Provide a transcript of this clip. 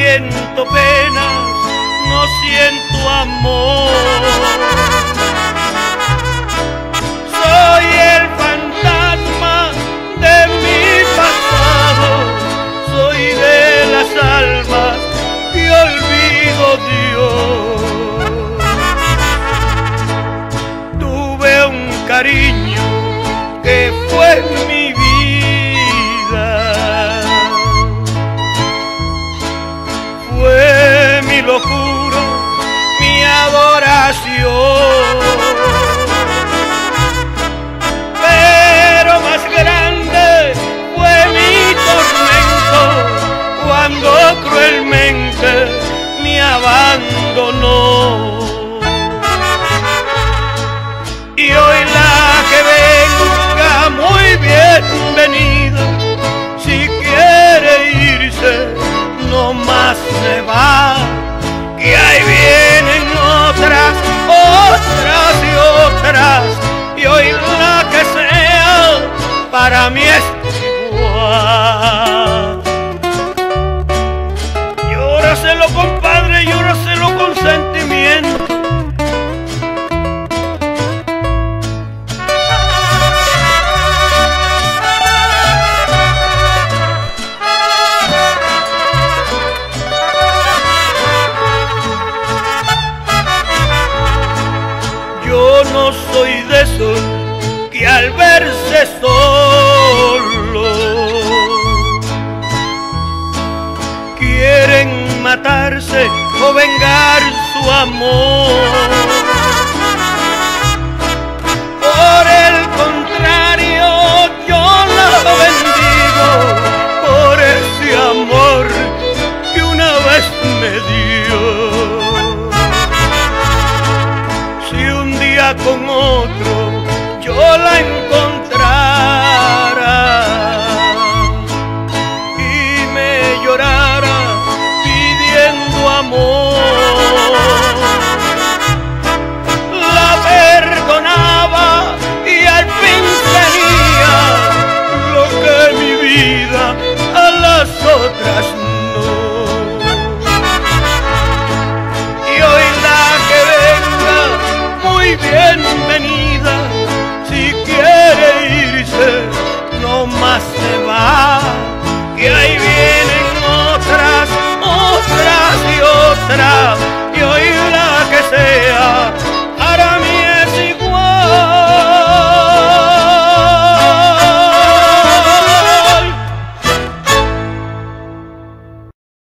siento penas, no siento amor. Soy el fantasma de mi pasado, soy de las almas que olvido Dios. Tuve un cariño que fue mi vida, fue mi locura, mi adoración. Pero más grande fue mi tormento cuando cruelmente me abandonó. Y hoy la que venga muy bienvenida, si quiere irse no más se va, que ahí vienen otras, otras y otras, y hoy la que sea para mí es igual. Llóraselo, compadre, llóraselo con sentimiento. Yo no soy de esos que al verse solo quieren matarse o vengar su amor.